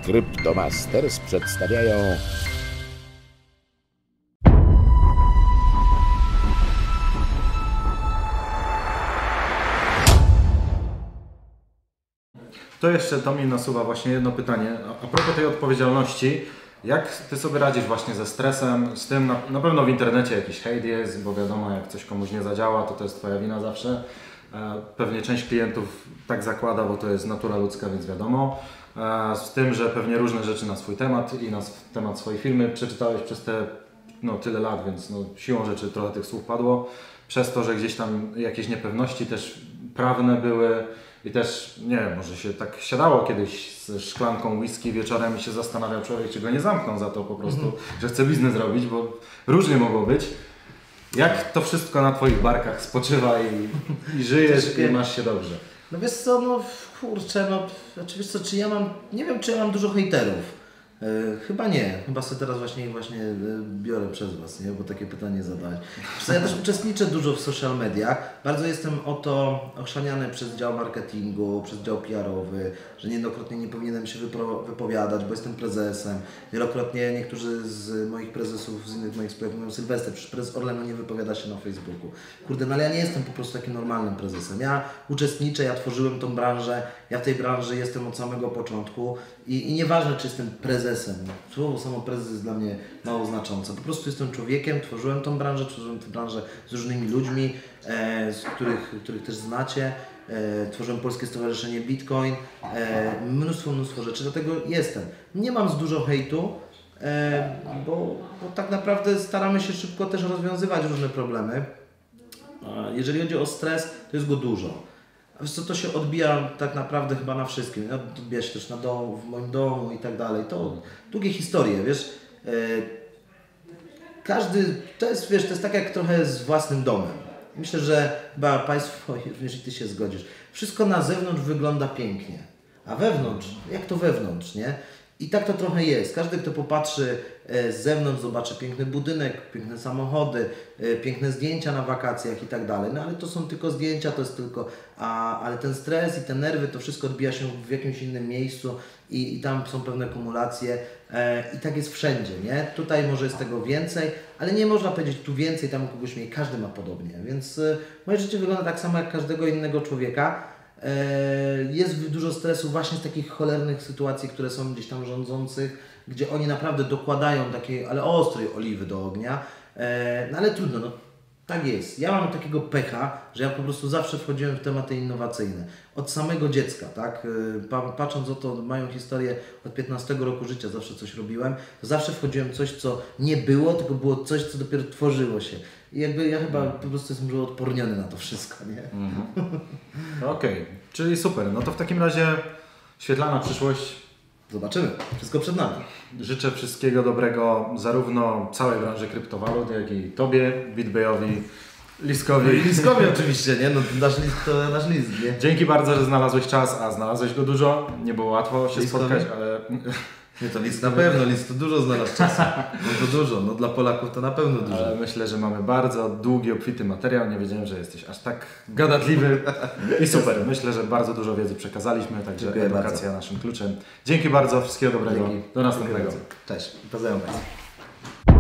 Cryptomasters przedstawiają To jeszcze do mnie nasuwa właśnie jedno pytanie. A propos tej odpowiedzialności, jak Ty sobie radzisz właśnie ze stresem, z tym, na pewno w internecie jakiś hejt jest, bo wiadomo, jak coś komuś nie zadziała, to jest Twoja wina zawsze. Pewnie część klientów tak zakłada, bo to jest natura ludzka, więc wiadomo. Z tym, że pewnie różne rzeczy na swój temat i na temat swojej firmy przeczytałeś przez te tyle lat, więc siłą rzeczy trochę tych słów padło. Przez to, że gdzieś tam jakieś niepewności też prawne były i też, nie wiem, może się tak siadało kiedyś z szklanką whisky wieczorem i się zastanawiał człowiek, czy go nie zamkną za to po prostu, że chce biznes robić, bo różnie mogło być. Jak to wszystko na Twoich barkach spoczywa i żyjesz i masz się dobrze? No wiesz co, kurczę, wiesz co, nie wiem, czy ja mam dużo hejterów. Chyba nie. Chyba sobie teraz właśnie biorę przez Was, nie? Bo takie pytanie zadałeś. Ja też uczestniczę dużo w social mediach. Bardzo jestem o to ochrzaniany przez dział marketingu, przez dział PR-owy, że niejednokrotnie nie powinienem się wypowiadać, bo jestem prezesem. Wielokrotnie niektórzy z moich prezesów, z innych moich spółek mówią: Sylwester, przecież prezes Orlenu nie wypowiada się na Facebooku. Kurde, ale ja nie jestem po prostu takim normalnym prezesem. Ja uczestniczę, ja tworzyłem tą branżę, ja w tej branży jestem od samego początku i nieważne, czy jestem prezesem. Słowo samo prezes jest dla mnie mało znaczące. Po prostu jestem człowiekiem, tworzyłem tą branżę z różnymi ludźmi, których też znacie. Tworzyłem Polskie Stowarzyszenie Bitcoin, mnóstwo rzeczy, dlatego jestem. Nie mam z dużo hejtu, bo tak naprawdę staramy się szybko też rozwiązywać różne problemy. Jeżeli chodzi o stres, to jest go dużo. A wiesz co, to się odbija tak naprawdę chyba na wszystkim. Odbija się też w moim domu i tak dalej. To długie historie, wiesz. To jest tak jak trochę z własnym domem. Myślę, że chyba Państwo, również i Ty się zgodzisz, wszystko na zewnątrz wygląda pięknie, a wewnątrz, jak to wewnątrz, nie? I tak to trochę jest. Każdy, kto popatrzy z zewnątrz, zobaczy piękny budynek, piękne samochody, piękne zdjęcia na wakacjach i tak dalej. No ale to są tylko zdjęcia, to jest tylko... ale ten stres i te nerwy, to wszystko odbija się w jakimś innym miejscu i tam są pewne kumulacje i tak jest wszędzie, nie? Tutaj może jest tego więcej, ale nie można powiedzieć tu więcej, tam kogoś mniej. Każdy ma podobnie, więc moje życie wygląda tak samo jak każdego innego człowieka. Jest dużo stresu właśnie z takich cholernych sytuacji, które są gdzieś tam rządzących, gdzie oni naprawdę dokładają takiej, ale ostrej oliwy do ognia, no ale trudno, tak jest. Ja mam takiego pecha, że ja po prostu zawsze wchodziłem w tematy innowacyjne. Od samego dziecka, tak? Patrząc o to, moją historię od 15 roku życia, zawsze coś robiłem, to zawsze wchodziłem w coś, co nie było, tylko było coś, co dopiero tworzyło się. I ja chyba po prostu jestem już odporniony na to wszystko, nie? Okej, czyli super. No to w takim razie świetlana przyszłość. Zobaczymy. Wszystko przed nami. Życzę wszystkiego dobrego zarówno całej branży kryptowalut, jak i Tobie, BitBayowi, Liskowi. Liskowi oczywiście, nie? Nasz list to nasz list, nie? Dzięki bardzo, że znalazłeś czas, a znalazłeś go dużo. Nie było łatwo się spotkać, ale... Nie, to list na pewno, list to dużo znalazł czasu. No to dużo, dla Polaków to na pewno dużo. Ale myślę, że mamy bardzo długi, obfity materiał. Nie wiedziałem, że jesteś aż tak gadatliwy i super. Myślę, że bardzo dużo wiedzy przekazaliśmy, także dziękuję edukacja bardzo. naszym kluczem. Dzięki bardzo, wszystkiego dobrego. Dzięki. Do następnego. Cześć, pozdrawiam Państwa.